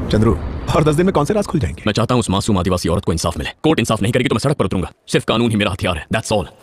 चंद्रू, और 10 दिन में कौन से राज खुल जाएंगे? मैं चाहता हूँ उस मासूम आदिवासी औरत को इंसाफ मिले। कोर्ट इंसाफ नहीं करेगी तो मैं सड़क पर उतरूंगा। सिर्फ कानून ही मेरा हथियार है। That's all.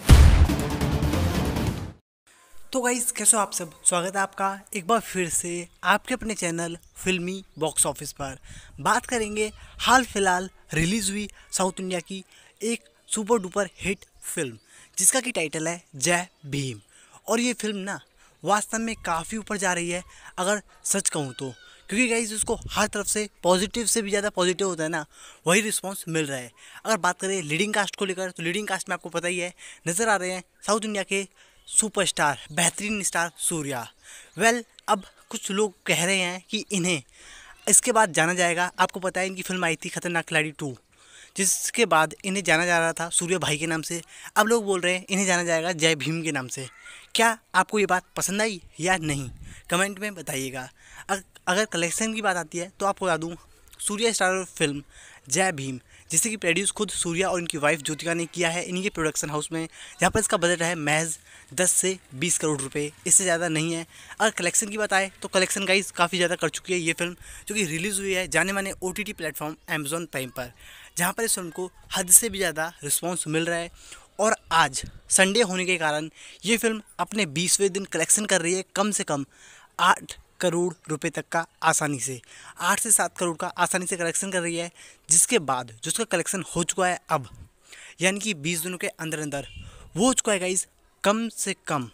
तो गाइस, कैसे हो आप सब? स्वागत है आपका एक बार फिर से आपके अपने चैनल फिल्मी बॉक्स ऑफिस पर। बात करेंगे हाल फिलहाल रिलीज़ हुई साउथ इंडिया की एक सुपर डुपर हिट फिल्म जिसका की टाइटल है जय भीम। और ये फिल्म ना वास्तव में काफ़ी ऊपर जा रही है अगर सच कहूँ तो, क्योंकि गाइस उसको हर तरफ से पॉजिटिव से भी ज़्यादा पॉजिटिव होता है ना, वही रिस्पांस मिल रहा है। अगर बात करें लीडिंग कास्ट को लेकर तो लीडिंग कास्ट में आपको पता ही है नज़र आ रहे हैं साउथ इंडिया के सुपरस्टार, बेहतरीन स्टार सूर्या। अब कुछ लोग कह रहे हैं कि इन्हें इसके बाद जाना जाएगा। आपको पता है इनकी फिल्म आई थी खतरनाक खिलाड़ी 2, जिसके बाद इन्हें जाना जा रहा था सूर्य भाई के नाम से। अब लोग बोल रहे हैं इन्हें जाना जाएगा जय भीम के नाम से। क्या आपको ये बात पसंद आई या नहीं, कमेंट में बताइएगा। अगर कलेक्शन की बात आती है तो आपको बता दूँ, सूर्या स्टार फिल्म जय भीम जिसे कि प्रोड्यूस खुद सूर्या और इनकी वाइफ ज्योतिका ने किया है इन्हीं के प्रोडक्शन हाउस में, जहाँ पर इसका बजट है महज 10 से 20 करोड़ रुपए, इससे ज़्यादा नहीं है। अगर कलेक्शन की बात आए तो कलेक्शन गाइस काफ़ी ज़्यादा कर चुकी है ये फिल्म, जो कि रिलीज़ हुई है जाने माने OTT प्लेटफॉर्म अमेज़ॉन प्राइम पर, जहाँ पर इस फिल्म को हद से भी ज़्यादा रिस्पॉन्स मिल रहा है। और आज संडे होने के कारण ये फिल्म अपने 20वें दिन कलेक्शन कर रही है कम से कम 8 करोड़ रुपए तक का, आसानी से 8 से 7 करोड़ का आसानी से कलेक्शन कर रही है। जिसके बाद जो उसका कलेक्शन हो चुका है अब, यानी कि 20 दिनों के अंदर अंदर वो हो चुका है गाइस कम से कम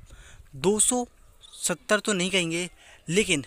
270 तो नहीं कहेंगे, लेकिन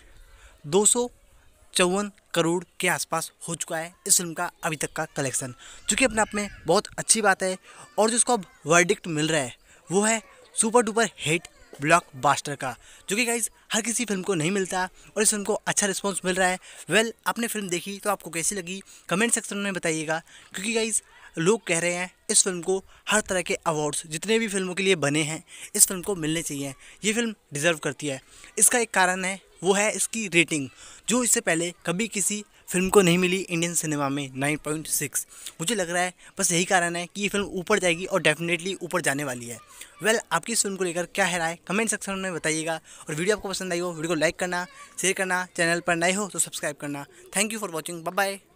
254 करोड़ के आसपास हो चुका है इस फिल्म का अभी तक का कलेक्शन, जो कि अपने आप में बहुत अच्छी बात है। और जिसको अब वर्डिक्ट मिल रहा है वो है सुपर डुपर हिट ब्लॉकबस्टर का, जो कि गाइज हर किसी फिल्म को नहीं मिलता और इस फिल्म को अच्छा रिस्पांस मिल रहा है। आपने फिल्म देखी तो आपको कैसी लगी कमेंट सेक्शन में बताइएगा, क्योंकि गाइज लोग कह रहे हैं इस फिल्म को हर तरह के अवार्ड्स जितने भी फिल्मों के लिए बने हैं इस फिल्म को मिलने चाहिए। ये फिल्म डिज़र्व करती है। इसका एक कारण है, वो है इसकी रेटिंग, जो इससे पहले कभी किसी फिल्म को नहीं मिली इंडियन सिनेमा में, 9.6। मुझे लग रहा है बस यही कारण है कि ये फिल्म ऊपर जाएगी और डेफिनेटली ऊपर जाने वाली है। आपकी इस फिल्म को लेकर क्या है राय कमेंट सेक्शन में बताइएगा। और वीडियो आपको पसंद आई हो वीडियो को लाइक करना, शेयर करना, चैनल पर नए हो तो सब्सक्राइब करना। Thank you for watching, bye bye.